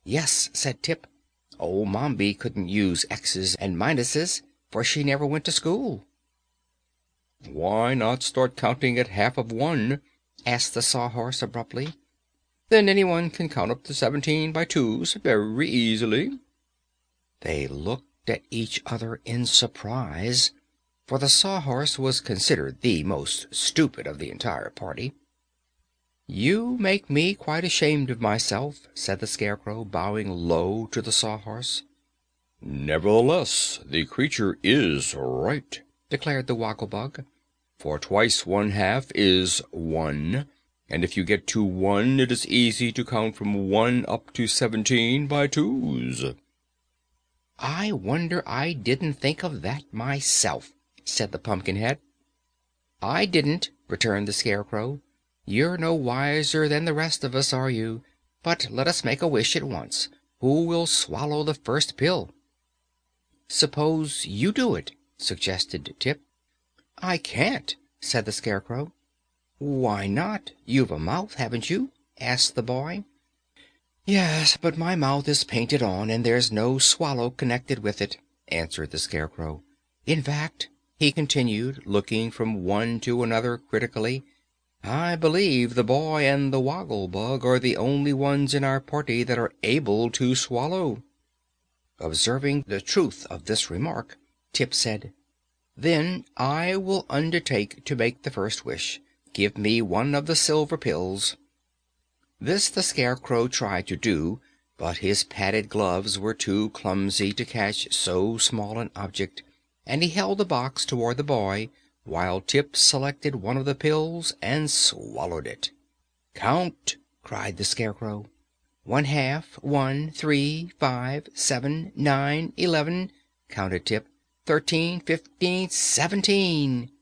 "Yes," said Tip. "Old Mombi couldn't use X's and minuses, for she never went to school." "Why not start counting at half of one?" asked the Sawhorse abruptly. "Then anyone can count up to 17 by twos very easily." They looked at each other in surprise, for the Sawhorse was considered the most stupid of the entire party. "You make me quite ashamed of myself," said the Scarecrow, bowing low to the Sawhorse. "Nevertheless, the creature is right," declared the Woggle-Bug, "for twice one half is one, and if you get to one it is easy to count from one up to 17 by twos." "I wonder I didn't think of that myself," said the Pumpkinhead. "I didn't," returned the Scarecrow. "You're no wiser than the rest of us, are you? But let us make a wish at once. Who will swallow the first pill?" "Suppose you do it," suggested Tip. "I can't," said the Scarecrow. "Why not? You've a mouth, haven't you?" asked the boy. "Yes, but my mouth is painted on, and there's no swallow connected with it," answered the Scarecrow. "In fact," he continued, looking from one to another critically, "I believe the boy and the Woggle-Bug are the only ones in our party that are able to swallow." Observing the truth of this remark, Tip said, "Then I will undertake to make the first wish. Give me one of the silver pills." This the Scarecrow tried to do, but his padded gloves were too clumsy to catch so small an object, and he held the box toward the boy while Tip selected one of the pills and swallowed it. "Count!" cried the Scarecrow. "One half, 1, 3, 5, 7, 9, 11," counted Tip. "13, 15, 17."